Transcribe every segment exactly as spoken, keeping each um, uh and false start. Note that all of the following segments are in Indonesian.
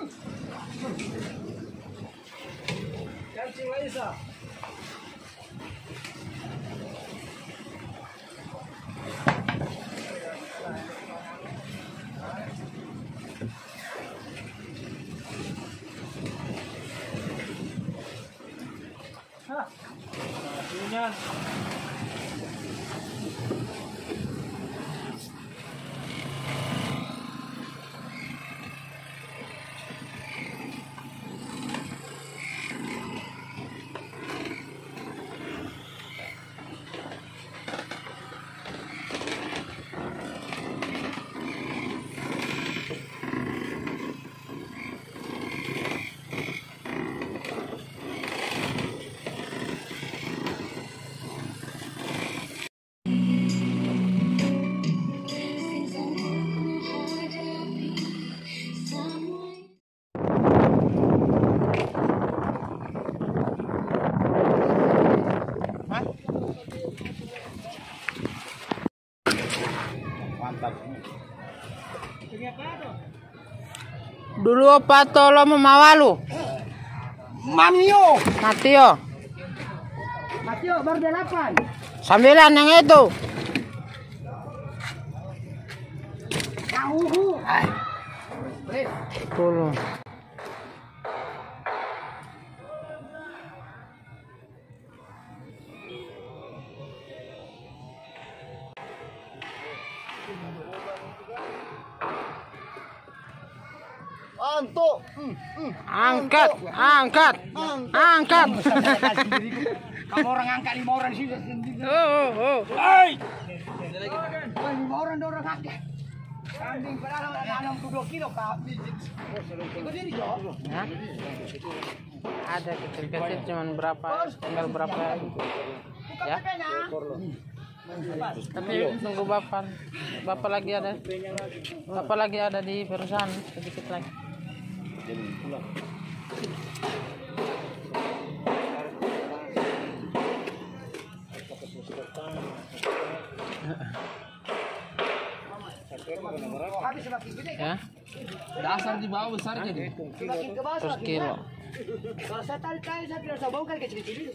Kancing Laisa. Hah. Nah, dulu apa tolo memawalu? Mamio. Matio. Matio baru delapan. Sembilan yang itu. Tahu. Sepuluh. Antuk. Angkat, angkat, angkat. Kamu orang angkat lima orang sih. Oh, oh. Hai. Lima orang dua orang angkat. Kambing padahal enam puluh dua kilo kambing. Ikut ini Jo. Ya. Ada kecil-kecil cuman berapa, tinggal berapa gitu. Ya. Tapi tunggu bapak, bapak lagi ada, bapak lagi ada di perusahaan sedikit lagi. Ya. Dasar di bawah besar jadi. Terus kilo. Kalau saya tarik kain saya tidak usah bongkar kecil-kecil.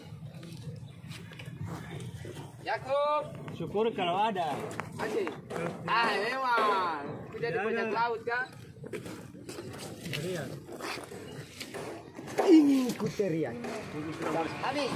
Yakub, syukur kalau ada. Asik. Ah, memang. Tidak di banyak laut kan? Ini kuterian. Habis.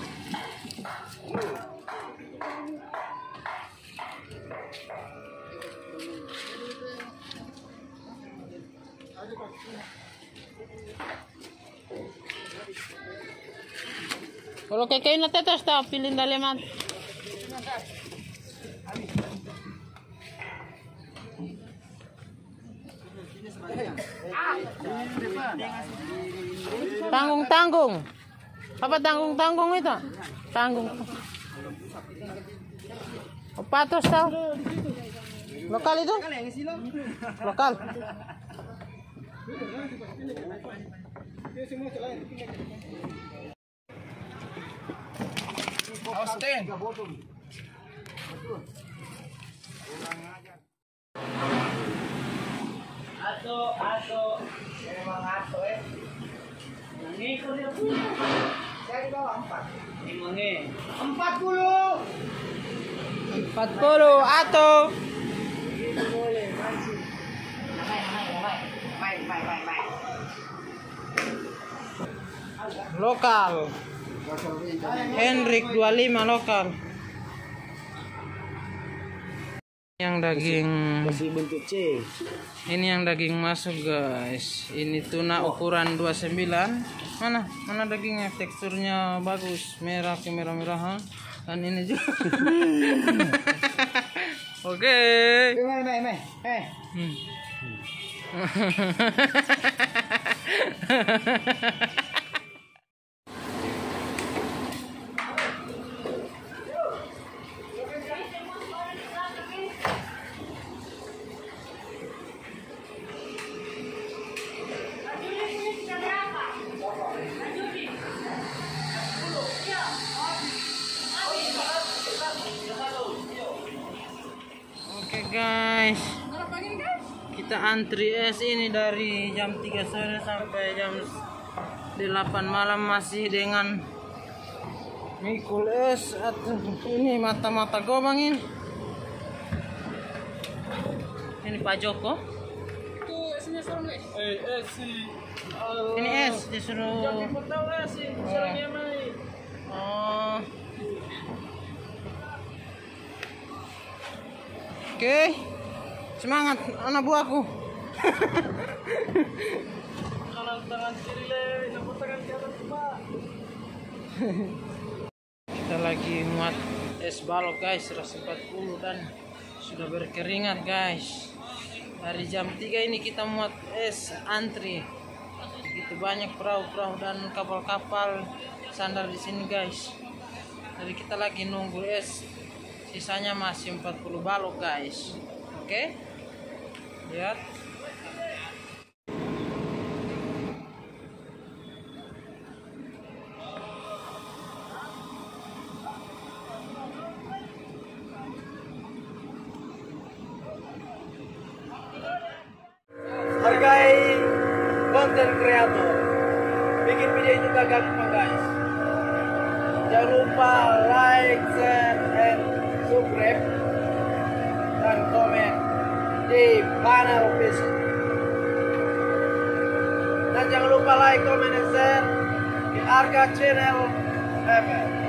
Kalau kayak na tetes ta pilih daleman. Tanggung-tanggung. Apa tanggung-tanggung itu? Tanggung. Patos tau. Lokal itu? Lokal. Austin. Ato, ato, memang ato eh. Nangi ko dia punya. Saya di bawah empat. Nangi. Empat puluh. Empat puluh atau. Boleh, masih. Main, main, main, main, main, main, main. Lokal. Hendrik dua puluh lima lokal. Yang daging masih bentuk C. Ini yang daging masuk guys. Ini tuna ukuran dua puluh sembilan. Mana? Mana dagingnya? Teksturnya bagus, merah kemerah-merahan. Dan ini juga. Oke. Meh, meh, meh. Eh. Hmm. Oke guys, kita kita antri es ini dari jam tiga sore sampai jam delapan malam masih dengan mikul es atau ini mata-mata gobang ini. Ini Pak Joko. Itu esnya serem nih. Eh, es sih. Ini es disuruh. Jangan tahu es sih. Seremnya main. Oh. Oke. Semangat anak buahku. Kanan tangan kiri le, nomor tangan kanan Pak. Kita lagi muat es balok guys, seratus empat puluh dan sudah berkeringat guys. Dari jam tiga ini kita muat es antri. Begitu banyak perahu-perahu dan kapal-kapal sandar di sini guys. Jadi kita lagi nunggu es. Sisanya masih empat puluh balok guys. Oke. Lihat. Hargai konten kreator. Bikin video itu gak gampang guys. Jangan lupa like, share, and subscribe dan komen di Panel Official. Dan jangan lupa like, comment, dan share di Arga Channel F M.